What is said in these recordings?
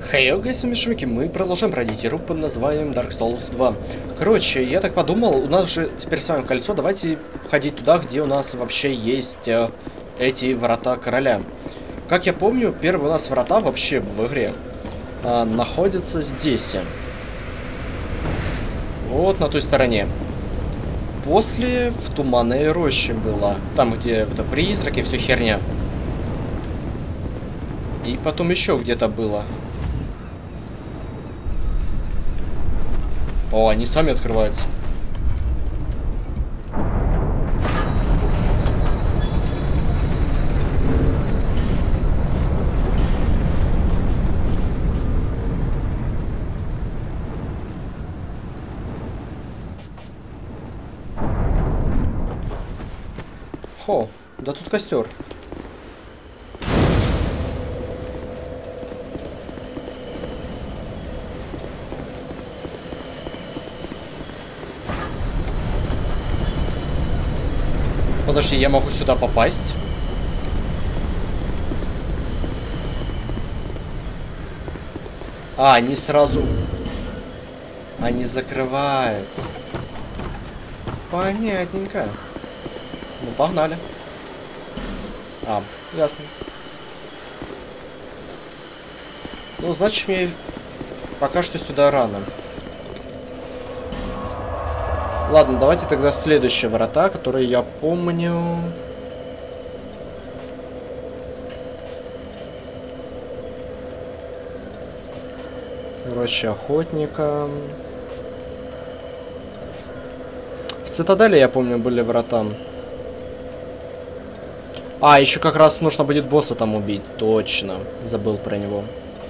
Хей, гайсы-мишмики, мы продолжаем пройти игру под названием Dark Souls 2. Короче, я так подумал, у нас же теперь с вами кольцо, давайте ходить туда, где у нас вообще есть эти врата короля. Как я помню, первые у нас врата вообще в игре находятся здесь. Вот на той стороне. После в Туманной роще было. Там, где это призраки, все херня. И потом еще где-то было. О, они сами открываются. Хо, да тут костер. Подожди, я могу сюда попасть? А, они сразу... Они закрываются. Понятненько. Ну, погнали. А, ясно. Ну, значит, мне пока что сюда рано. Ладно, давайте тогда следующие врата, которые я помню. Роща охотника. В цитадели, я помню, были врата. А, еще как раз нужно будет босса там убить. Точно. Забыл про него.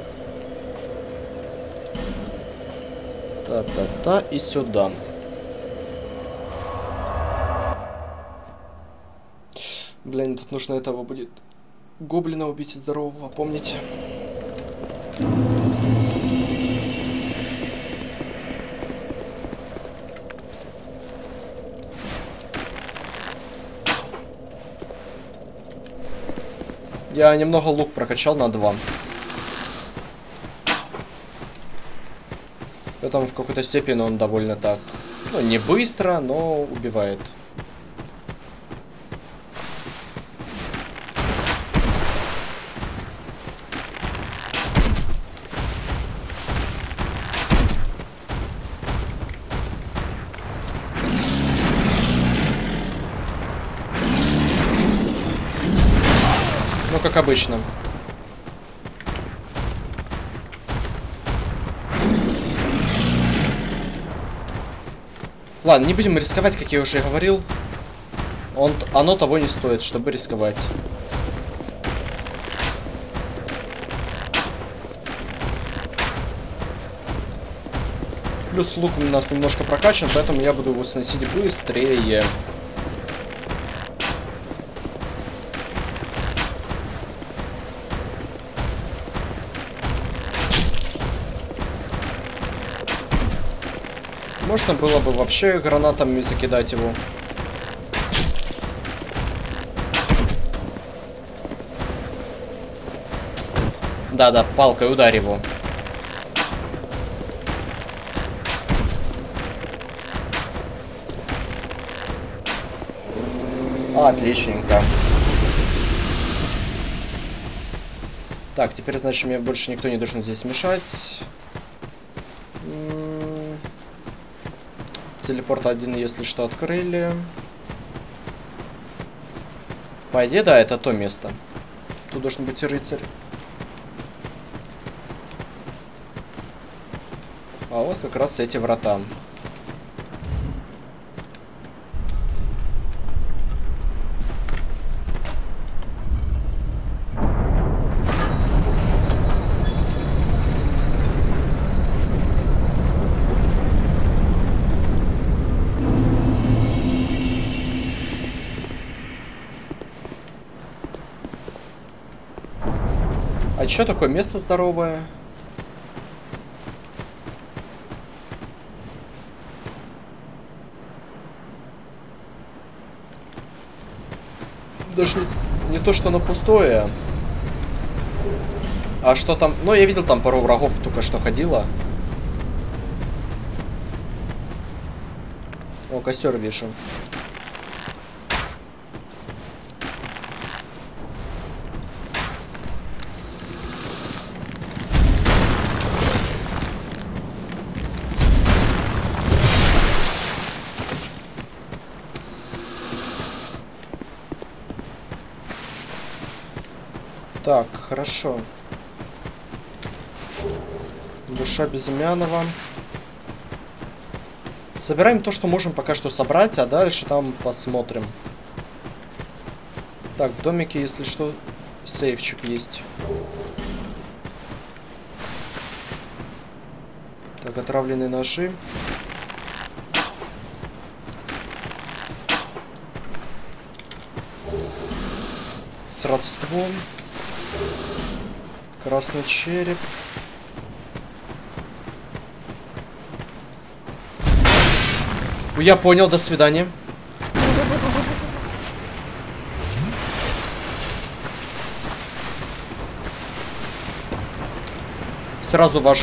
Та-та-та, и сюда. Блин, тут нужно этого будет гоблина убить здорового, помните? Я немного лук прокачал на 2. Поэтому в какой-то степени он довольно так, ну, не быстро, но убивает. Ну, как обычно. Ладно, не будем рисковать, как я уже говорил. Оно того не стоит, чтобы рисковать. Плюс лук у нас немножко прокачан, поэтому я буду его сносить быстрее. Можно было бы вообще гранатами закидать его. Да-да, палкой ударь его. Отличненько. Так, теперь, значит, мне больше никто не должен здесь мешать. Телепорт один, если что, открыли. По идее, да, это то место. Тут должен быть рыцарь. А вот как раз эти врата. А чё такое место здоровое? Даже не то, что оно пустое. А что там? Ну, я видел, там пару врагов только что ходило. О, костер вижу. Так, хорошо. Душа безымянного. Собираем то, что можем пока что собрать, а дальше там посмотрим. Так, в домике, если что, сейфчик есть. Так, отравленные ножи. С родством. Красный череп. Я понял, до свидания. Сразу вожгу.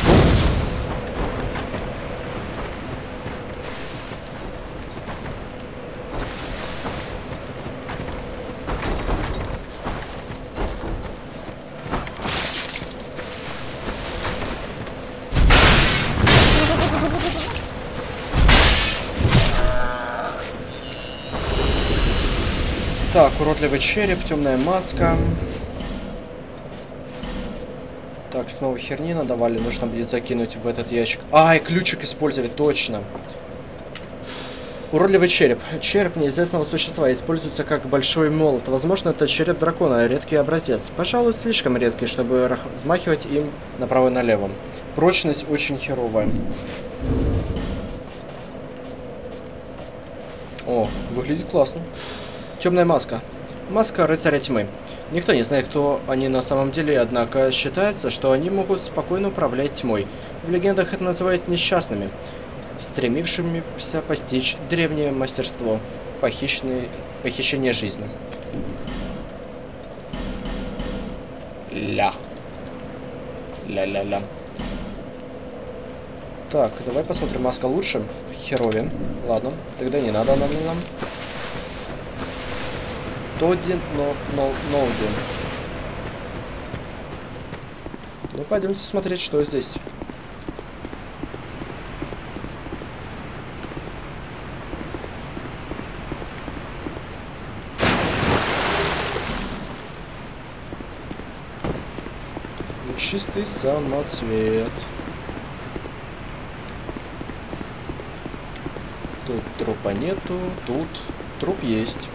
Так, уродливый череп, темная маска. Так, снова херни надавали, нужно будет закинуть в этот ящик. Ай, ключик использовать, точно. Уродливый череп. Череп неизвестного существа используется как большой молот. Возможно, это череп дракона, редкий образец. Пожалуй, слишком редкий, чтобы взмахивать им направо и налево. Прочность очень херовая. О, выглядит классно. Темная маска. Маска рыцаря тьмы. Никто не знает, кто они на самом деле, однако считается, что они могут спокойно управлять тьмой. В легендах это называют несчастными, стремившимися постичь древнее мастерство похищения жизни. Ля-ля-ля. Так, давай посмотрим, маска лучше. Херове. Ладно, тогда не надо нам. Тодди, Ноуди. Ну, пойдемте смотреть, что здесь. Чистый самоцвет. Тут трупа нету, тут труп есть.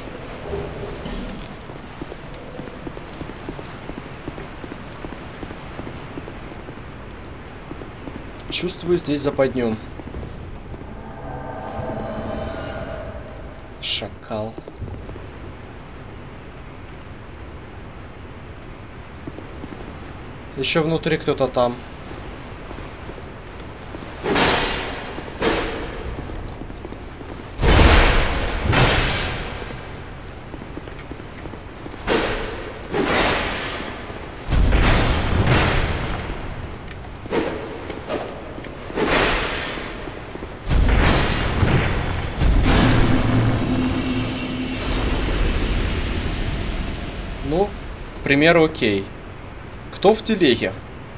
Чувствую здесь западню. Шакал. Еще внутри кто-то там. Ну, к примеру, окей. Кто в телеге?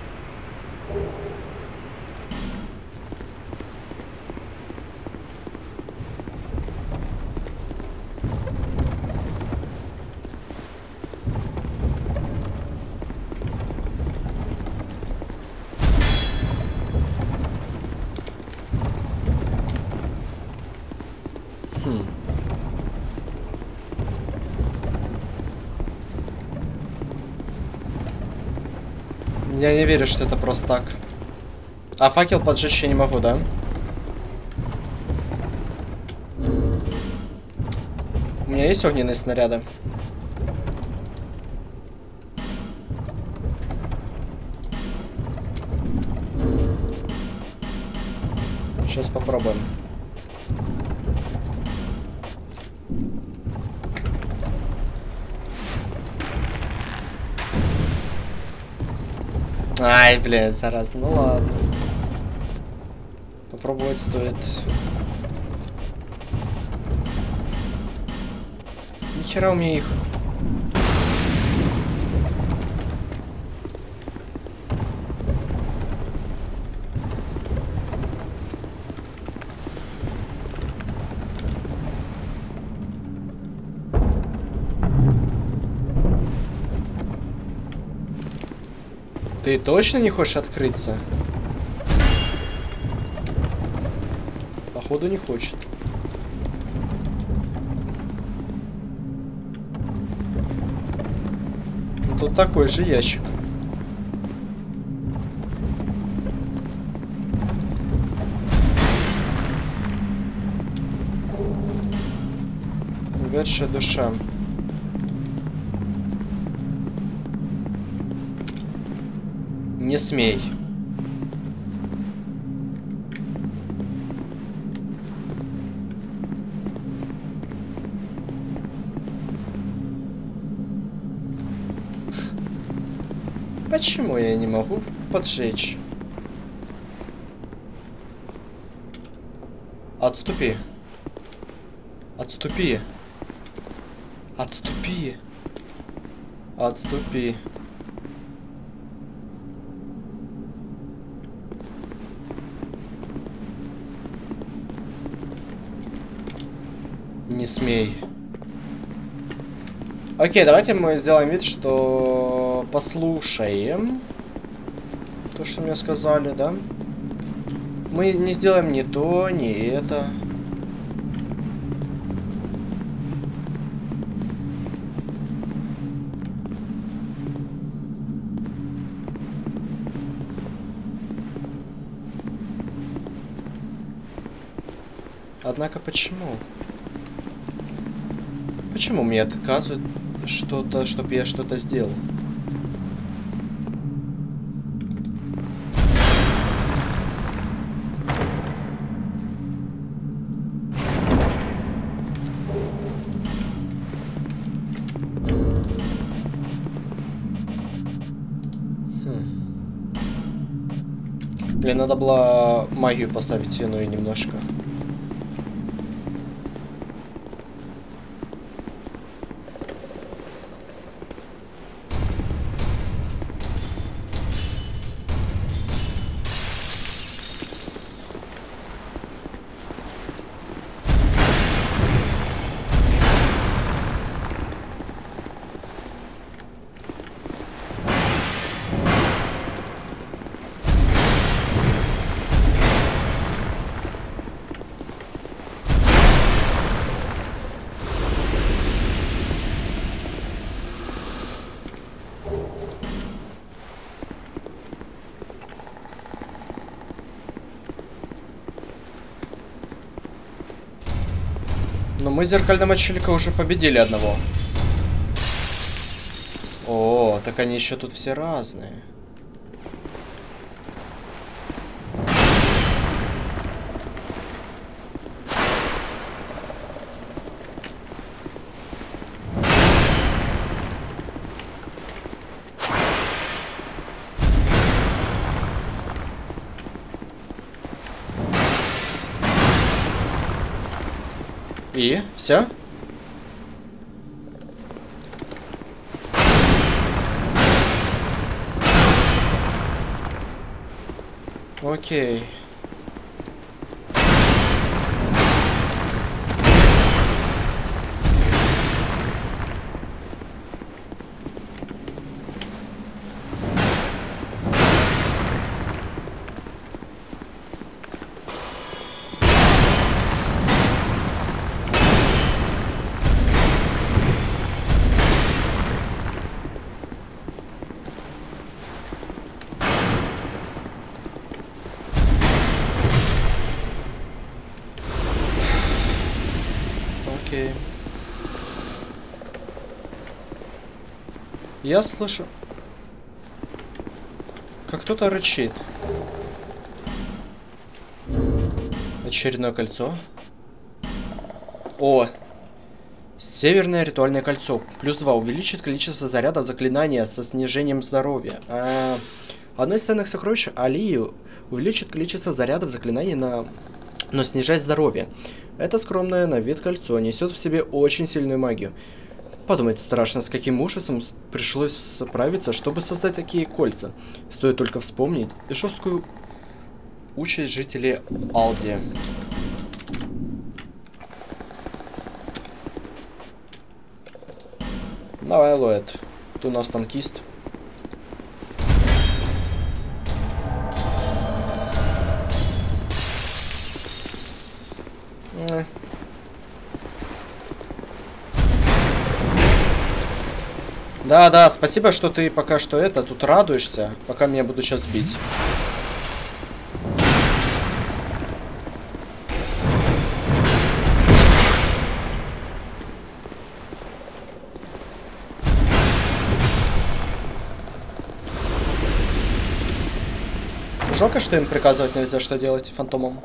Я не верю, что это просто так. А факел поджечь я не могу, да? У меня есть огненные снаряды? Сейчас попробуем. Ай, блин, зараза, ну ладно. Попробовать стоит. Нихера у меня их. Ты точно не хочешь открыться? Походу не хочет. Тут такой же ящик. Увядшая душа. Не смей. Почему я не могу поджечь? Отступи. Отступи. Отступи. Отступи. Не смей. Окей, давайте мы сделаем вид, что послушаем то, что мне сказали, да? Мы не сделаем ни то, ни это. Однако почему? Почему мне отказывают что-то, чтобы я что-то сделал? Блин, надо было магию поставить, ну и немножко. Но мы зеркального челика уже победили одного. О, так они еще тут все разные. И все? Окей. Я слышу, как кто-то рычит. Очередное кольцо. О! Северное ритуальное кольцо. +2 увеличит количество зарядов заклинания со снижением здоровья. Одно из ценных сокровищ Алии увеличит количество зарядов заклинаний, но снижает здоровье. Это скромное на вид кольцо несет в себе очень сильную магию. Подумать страшно, с каким ужасом пришлось справиться, чтобы создать такие кольца. Стоит только вспомнить жесткую участь жителей Алди. Давай, Лоэд. Ты у нас танкист. Да, спасибо, что ты пока что тут радуешься, пока меня будут сейчас бить. Жалко, что им приказывать нельзя, что делать фантомом.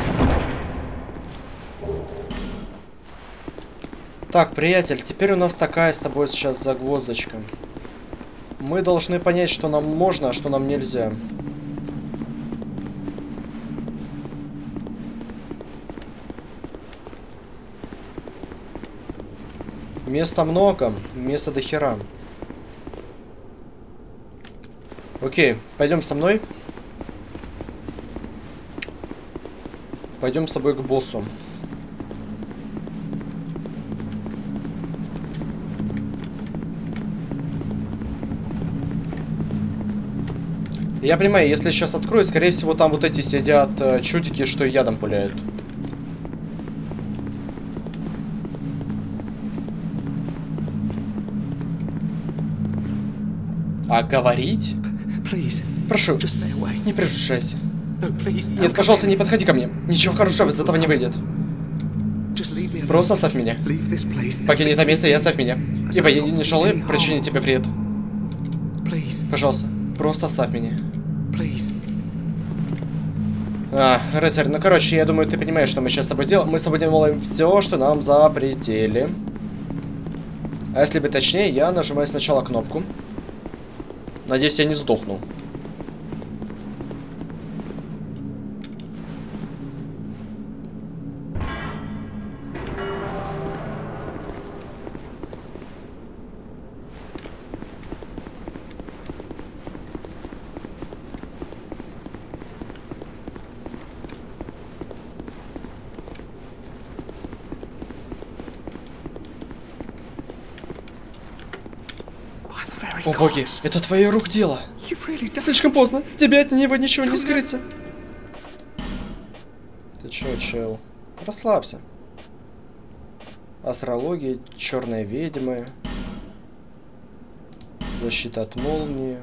Так, приятель, теперь у нас такая с тобой сейчас загвоздочка. Мы должны понять, что нам можно, а что нам нельзя. Места много, места до хера. Окей, пойдем со мной. Пойдем с тобой к боссу. Я понимаю, если сейчас открою, скорее всего, там вот эти сидят чудики, что ядом пуляют. А говорить? Прошу, не приближайся. Нет, пожалуйста, не подходи ко мне. Ничего хорошего из этого не выйдет. Просто оставь меня. Покинь это место и оставь меня. Ибо я не желаю причинить тебе вред. Пожалуйста, просто оставь меня. Рыцарь, ну короче, я думаю, ты понимаешь, что мы сейчас с тобой делаем. Мы с тобой делаем все, что нам запретили. А если быть точнее, я нажимаю сначала кнопку. Надеюсь, я не сдохну. О боги, это твоих рук дело. Слишком поздно. Тебе от него ничего не скрыться. Ты чё, чел? Расслабься. Астрология, черные ведьмы. Защита от молнии.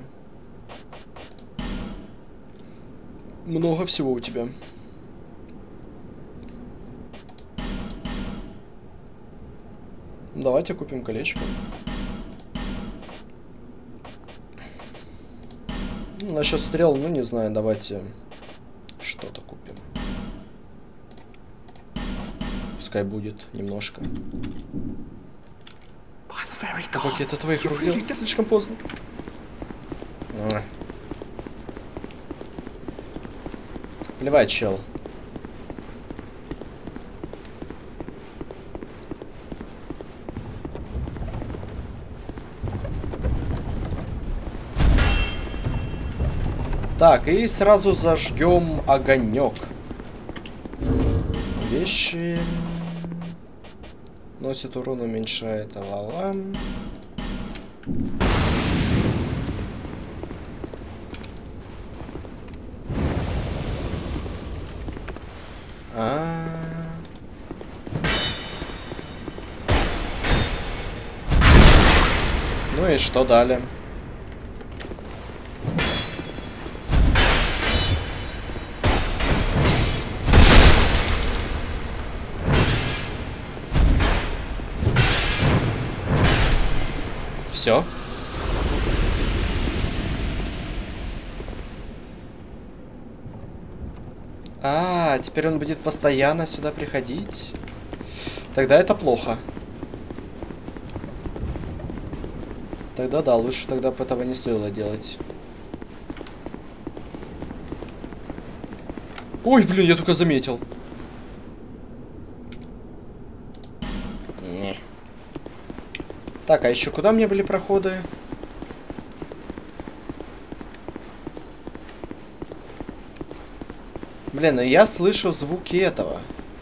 Много всего у тебя. Давайте купим колечко. Насчет стрел, ну не знаю, давайте что-то купим. Пускай будет немножко. Боги, это твоих рук дело. Слишком поздно. Плевать, чел. Так, и сразу зажгем огонек. Вещи. Носит урон, уменьшает ла-ла. Ну и что далее? Все. Теперь он будет постоянно сюда приходить. Тогда это плохо. Тогда да, лучше тогда этого не стоило делать. Ой, блин, я только заметил. Не. Так, а еще куда мне были проходы? Блин, ну я слышу звуки этого.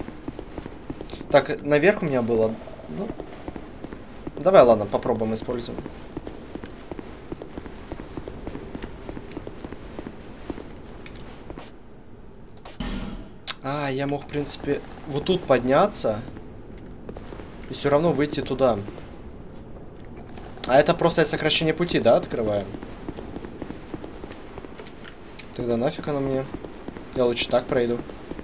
Так, наверх у меня было. Ну, давай, ладно, попробуем, используем. А, я мог, в принципе, вот тут подняться. И все равно выйти туда. А это просто сокращение пути, да, открываем? Тогда нафиг оно мне? Я лучше так пройду.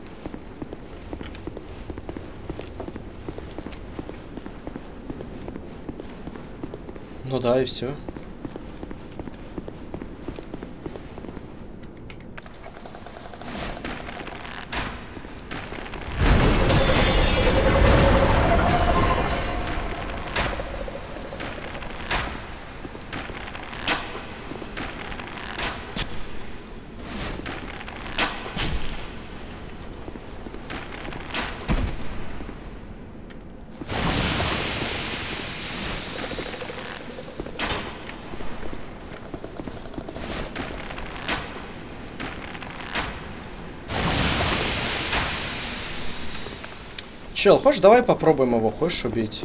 Ну да, и все. Чел, хочешь, давай попробуем его, хочешь убить?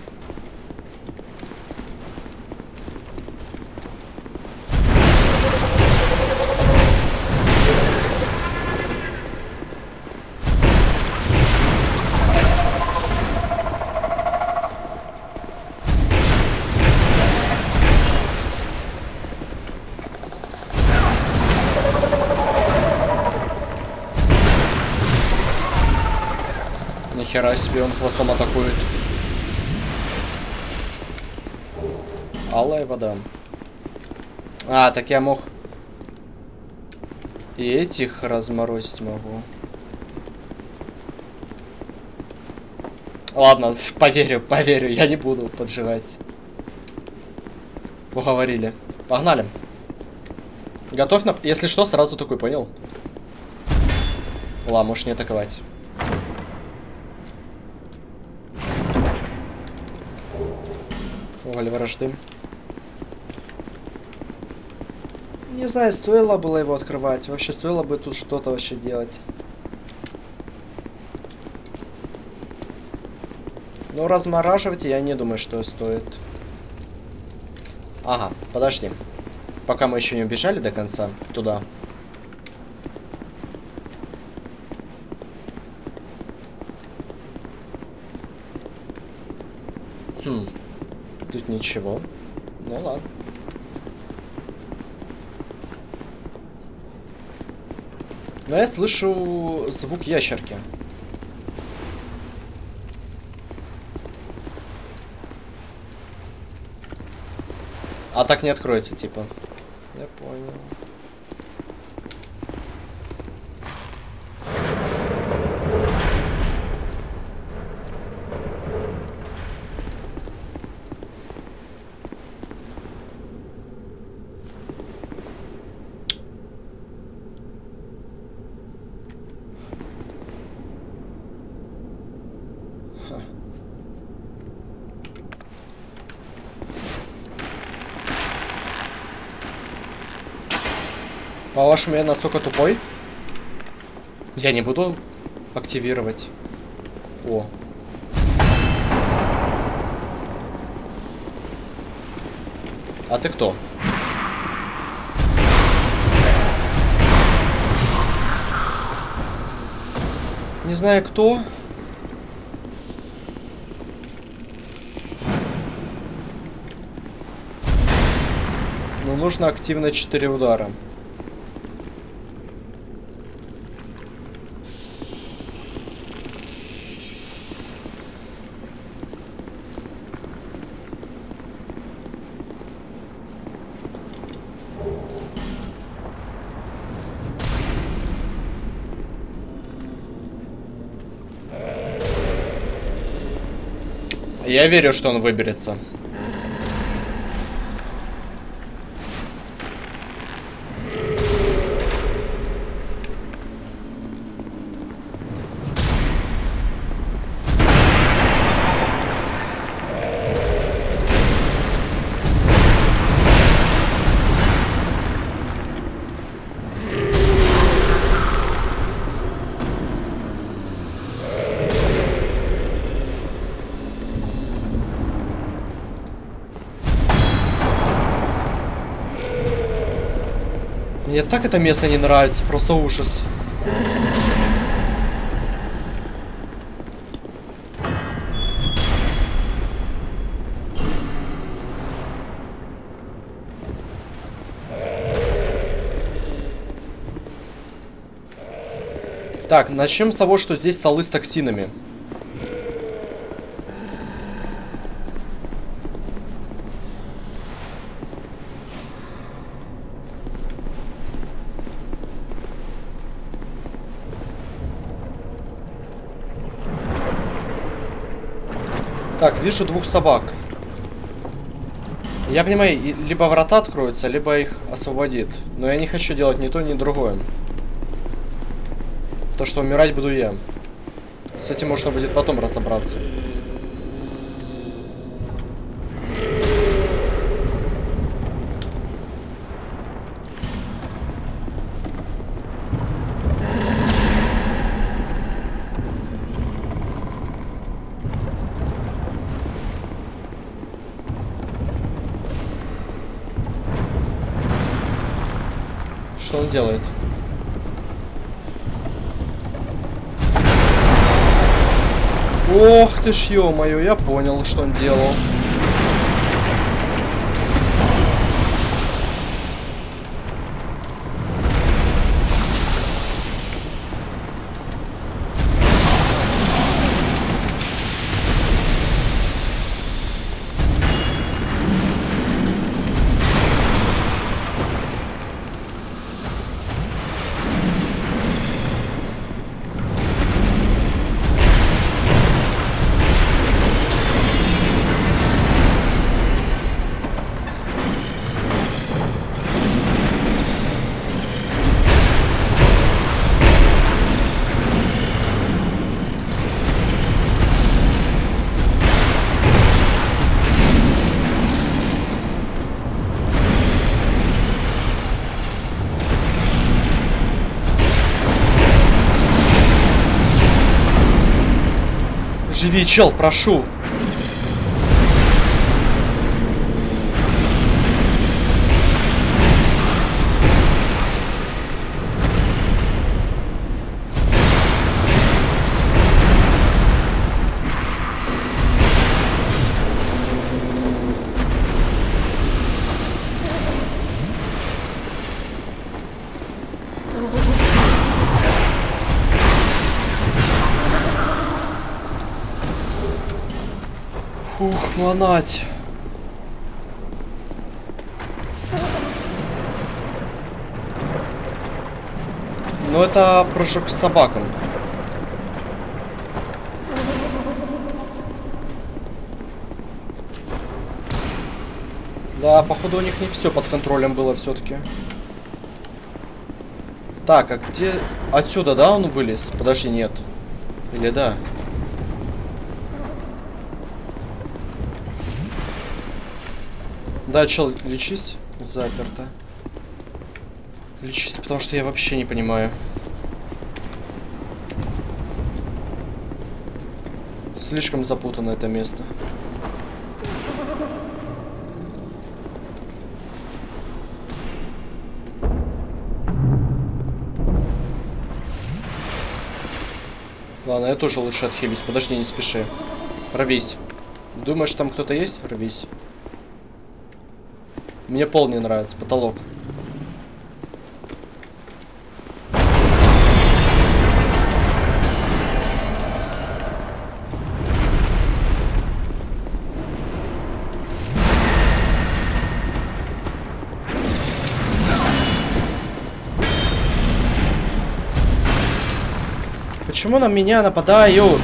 Нихера себе, он хвостом атакует. Алая вода. А, так я мог и этих разморозить могу. Ладно, поверю, я не буду поджигать. Уговорили. Погнали. Готовь на... Если что, сразу такой, понял? Ладно, можешь не атаковать. Уголь вражды. Не знаю, стоило было его открывать. Вообще, стоило бы тут что-то вообще делать. Но размораживать я не думаю, что стоит. Ага, подожди. Пока мы еще не убежали до конца туда. Хм. Тут ничего. Ну ладно. Но я слышу звук ящерки. А так не откроется, типа. Я понял. По-вашему, я настолько тупой? Я не буду активировать. О. А ты кто? Не знаю кто. Но нужно активно 4 удара. Я верю, что он выберется. Мне так это место не нравится, просто ужас. Так, начнем с того, что здесь столы с токсинами. Так, вижу 2 собак. Я понимаю, либо врата откроются, либо их освободит. Но я не хочу делать ни то, ни другое. То, что умирать буду я. С этим можно будет потом разобраться. Что он делает? Ох ты ж, ё-моё, я понял, что он делал. Живи, чел, прошу. Ух, манать. Ну это прыжок с собаком. Да, походу у них не все под контролем было все-таки. Так, а где... Отсюда, да, он вылез? Подожди, нет. Или да? Да, чел, лечись. Заперто. Лечись, потому что я вообще не понимаю. Слишком запутано это место. Ладно, я тоже лучше отхилюсь. Подожди, не спеши. Рвись. Думаешь, там кто-то есть? Рвись. Мне пол не нравится, потолок. Почему на меня нападают?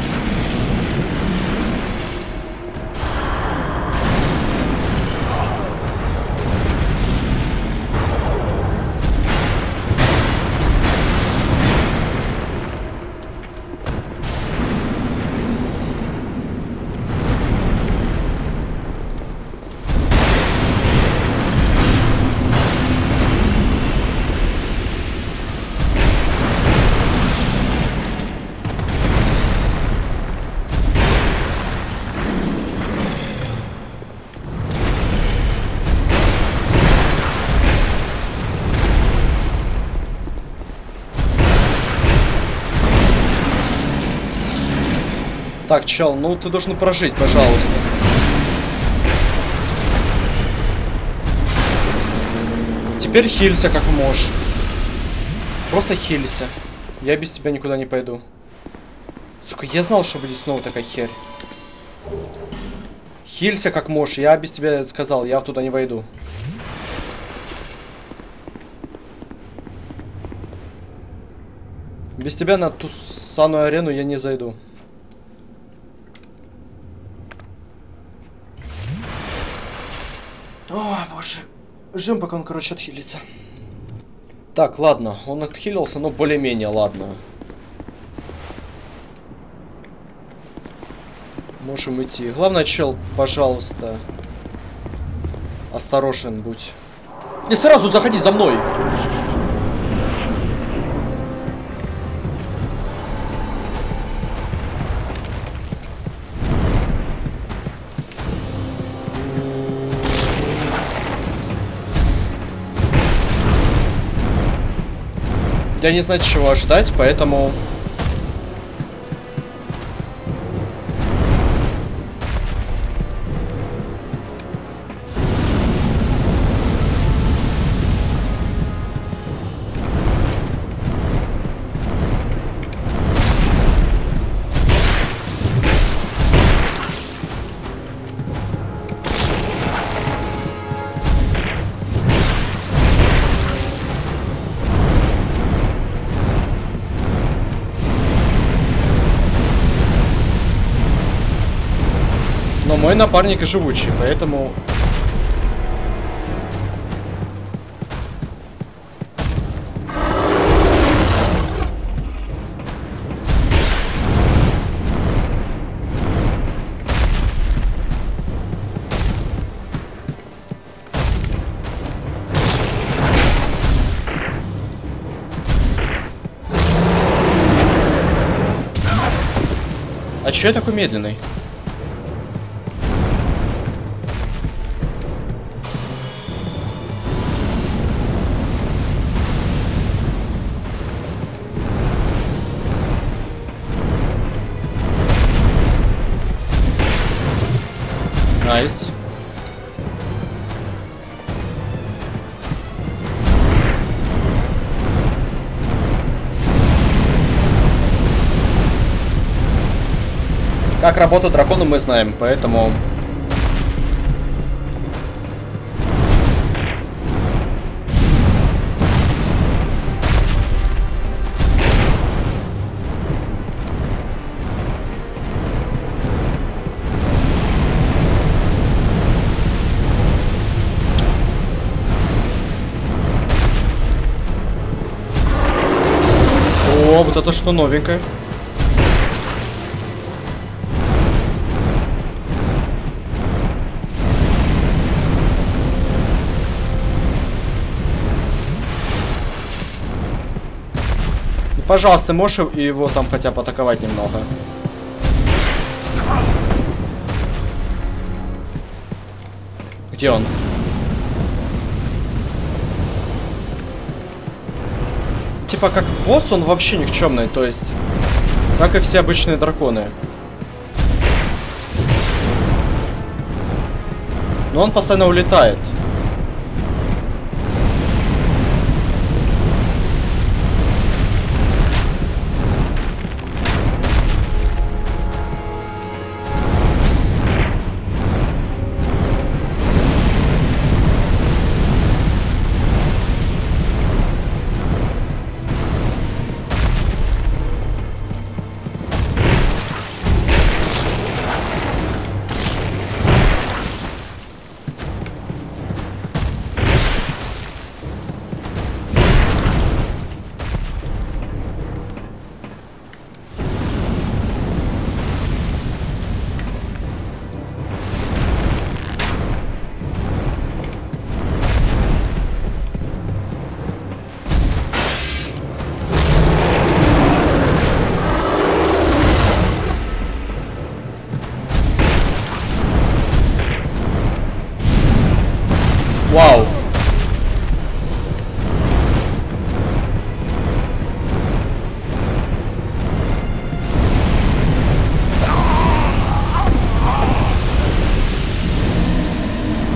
Так, чел, ну ты должен прожить, пожалуйста. Теперь хилься как можешь. Просто хилься. Я без тебя никуда не пойду. Сука, я знал, что будет снова такая херь. Хилься как можешь. Я без тебя сказал, я туда не войду. Без тебя на ту самую арену я не зайду. О, боже. Ждем, пока он, короче, отхилится. Так, ладно. Он отхилился, но более-менее ладно. Можем идти. Главное, чел, пожалуйста. Осторожен будь. И сразу заходи за мной. Я не знаю, чего ожидать, поэтому... Но мой напарник живучий, поэтому... А чё я такой медленный? Найс. Как работают драконы, мы знаем, поэтому... О, вот это что новенькое. Пожалуйста, можешь его там хотя бы атаковать немного? Где он? Типа как босс он вообще никчемный, то есть как и все обычные драконы. Но он постоянно улетает.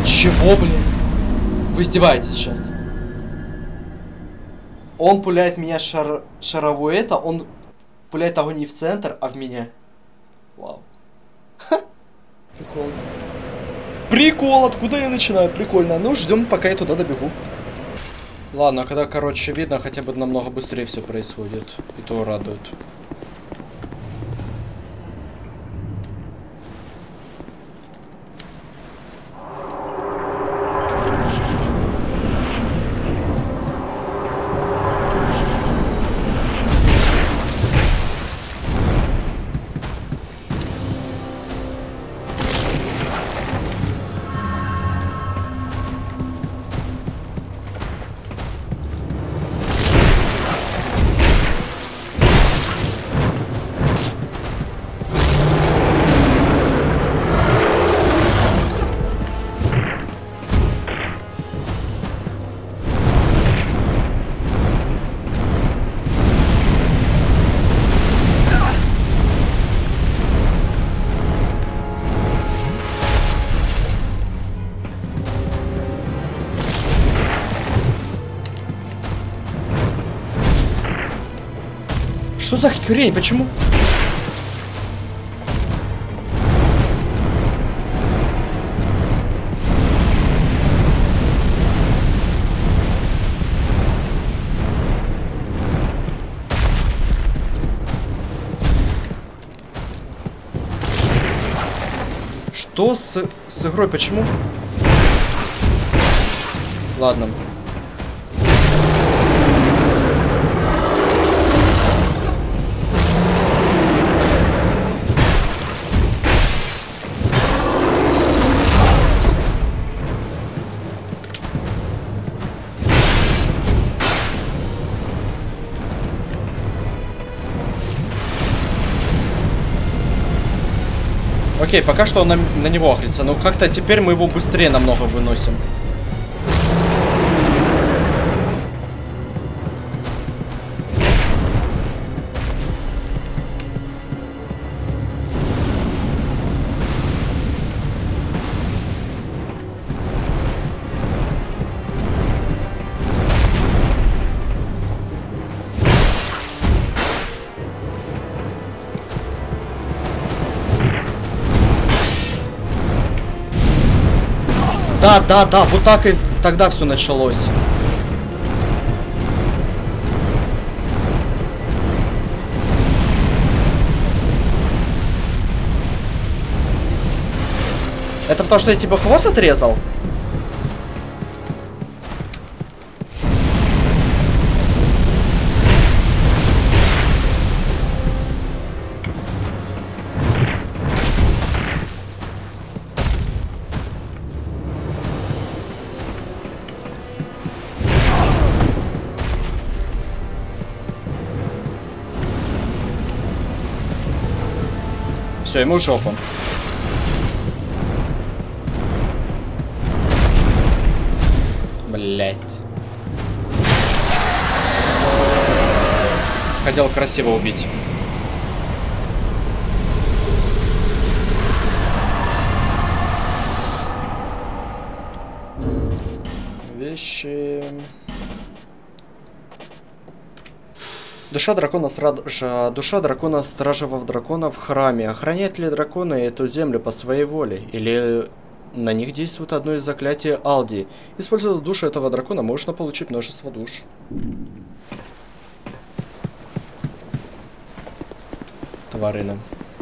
Чего, блин? Вы издеваетесь сейчас? Он пуляет меня шаровую это, он пуляет огонь не в центр, а в меня. Вау. Ха. Прикол. Прикол, откуда я начинаю? Прикольно. Ну, ждем, пока я туда добегу. Ладно, когда, короче, видно, хотя бы намного быстрее все происходит. И то радует. Что за хрень? Почему? Что с игрой? Почему? Ладно. Окей, пока что он на него агрится, но как-то теперь мы его быстрее намного выносим. Да, вот так и тогда все началось. Это потому что я типа хвост отрезал? Все, ему жопу. Блять. Хотел красиво убить. Вещи. Душа дракона стражевого дракона в храме. Охраняет ли драконы эту землю по своей воле? Или на них действует одно из заклятий Алди? Используя душу этого дракона, можно получить множество душ. Тварина.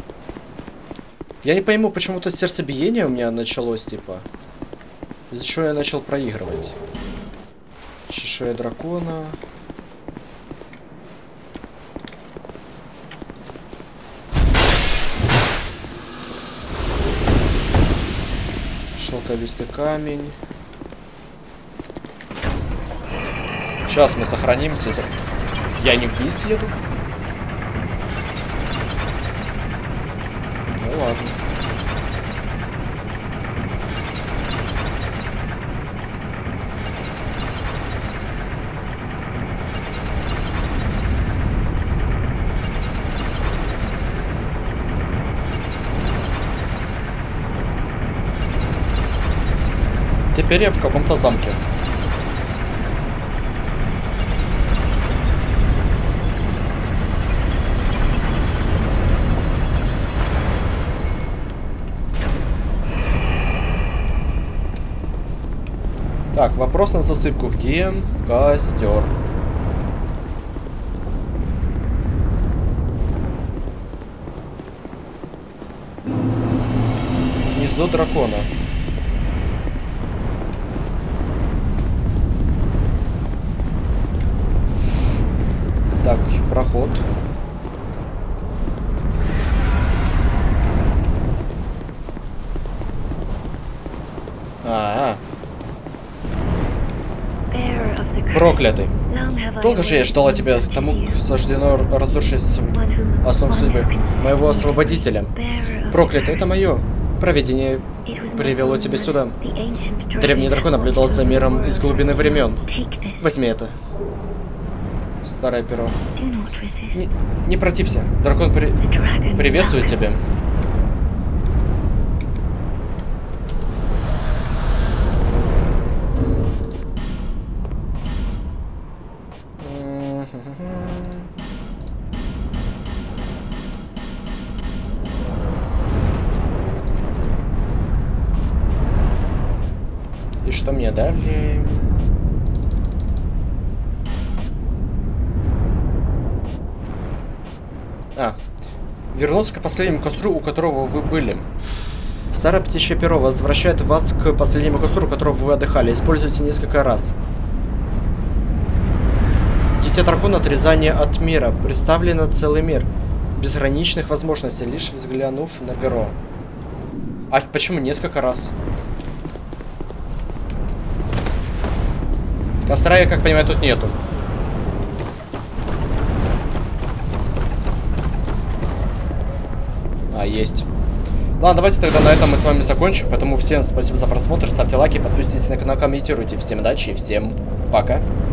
Я не пойму, почему-то сердцебиение у меня началось, типа. Из-за чего я начал проигрывать. Чешуя дракона. Шелковистый камень. Сейчас мы сохранимся. Я не вниз еду. Ну ладно. Теперь я в каком-то замке. Так, вопрос на засыпку. Где костер? Гнездо дракона. Так, проход. Проклятый. Долго же я ждала тебя, тому суждено разрушить основу судьбы моего освободителя. Проклятый, это мое провидение привело тебя сюда. Древний дракон наблюдал за миром из глубины времен. Возьми это. Старое перо. Не протився. Дракон приветствует тебя. И что мне дали? Вернуться к последнему костру, у которого вы были. Старое птичье перо возвращает вас к последнему костру, у которого вы отдыхали. Используйте несколько раз. Дитя дракона, отрезание от мира. Представлено целый мир. Безграничных возможностей, лишь взглянув на перо. А почему несколько раз? Костра, я как понимаю, тут нету. Есть. Ладно, давайте тогда на этом мы с вами закончим. Поэтому всем спасибо за просмотр. Ставьте лайки, подписывайтесь на канал, комментируйте. Всем удачи и всем пока.